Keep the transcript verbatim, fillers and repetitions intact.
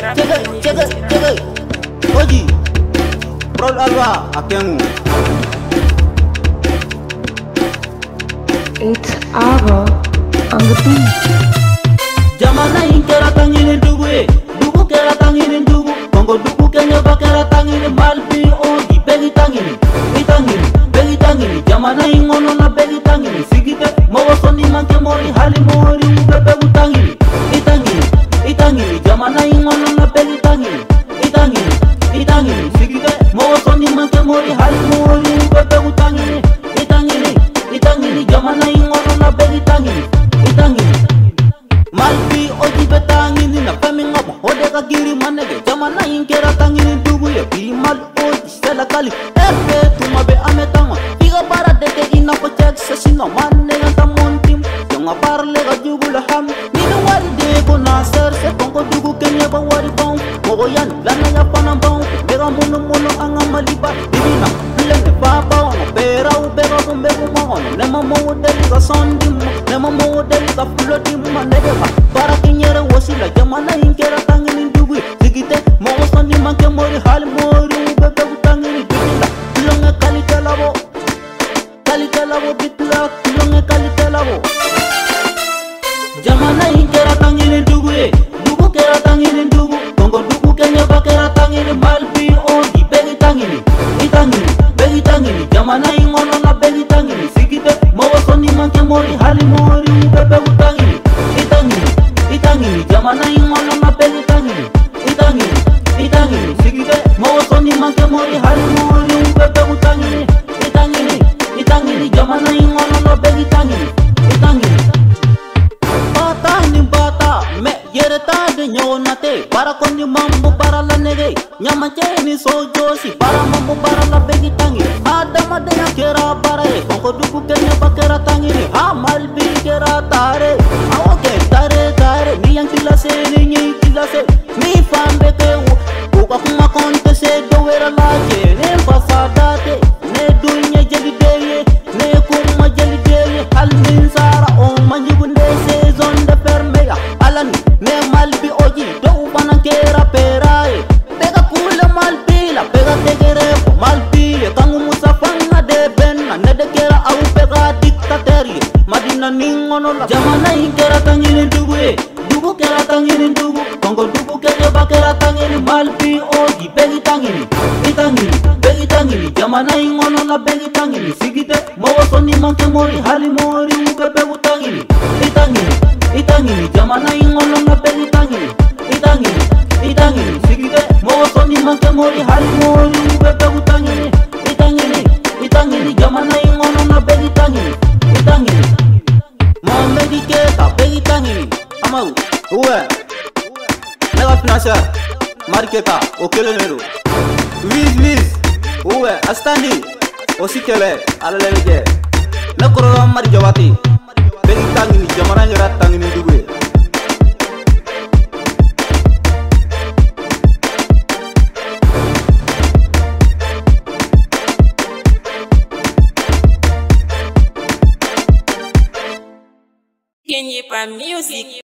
check it, check it, check it. Oji, Prod Alva, Akengu. It's Ava on the beat. Jamana inkera tangini dugu e, dugu kera tangini dugu. Kongo dugu Kenya bakera tangini malpi oji begi tangini, itangini, begi tangini. Jamana ingono na begi tangini, sigite mogo soni manke mori hali mori ube begu tangini, itangini, itangini. Jamana ingono na begi tangini, itangini, itangini. Sigite mogo soni manke mori hali mori ube begu tangini, itangini, itangini. Jamana ingono na begi tangini, itangini. Malpi oji betangini na femi ngabo odeka giri manege. Jamana inkera tangini dugu ye bi mal oji sela kali efe tumabe ametanga piga para deke ina ko check sesino manega tamontim jonga parle ga dugu la ham ni no wari de ko na ser se kongo dugu Kenya ba wari bon mogo yan lana ya pana bon bega muno muno anga maliba divina lene papa on pera u bega bombe mo ne mamo deli ga sondim ne mamo deli ga flotim manege para kinyere wasila. Jamana inkera tangini dugu sigite mogo sondi manke mori hal mori bebe tangini bitla longe kalite labo kalite labo bitla longe kalite labo. Jamana inkera tangini dugu e dugu kera tangini dugu Kongo dugu Kenya bakera tangini malpi oji begi tangini, itangini, begi tangini. Jamana ingono na begi tangini sigite mogo sondi manke mori hali mori bebe tangini, itangini, itangini. Jamana ingono na begi tangini, itangini, itangini. Sigite mogo sondi manke mori hali mori bebe tangini, itangini, itangini. Jamana ingono na begi tangini, itangini. Bata ni bata me yere ta de nyonate para kondi mambo para la nege nyama cheni sojosi para mambo para la begi tangini. Adama de kera para e kongo dugu Kenya bakera tangini ha malbi kera tare awoke tare tare mi yang kilase ni nyi kilase mi fambe ke wo ko kuma konte se do wera la je ne fasadate ne dunya jeli deye ne kuma jeli deye hal min sara o manjugunde saison de permega alan ne malbi oji do bana kera perae pega kula malbi la pega tegere malbi kangu musafanga de benna ne de kera au pega dictaterie madina ningono la. Jamana inkera tangini dugu e dugu kera tangini dugu Kongo dugu Kenya bakera tangini malpi oji begi tangini, itangini, begi tangini. Jamana ingono na begi tangini sigite mogo soni manke mori hali mori ube begu tangini, itangini, itangini. Jamana ingono na begi tangini, itangini, itangini. Sigite mogo soni manke mori hali mori ube begu tangini, itangini, itangini. Jamana ingono na begi tangini, itangini. Mamedi keta begi tangini amau uwe nega financier marketa okele nero wiz wiz uwe astandi osikele alalege na korora mari jawati begi tangini jamana ngara tangini dugue. Kenya Music.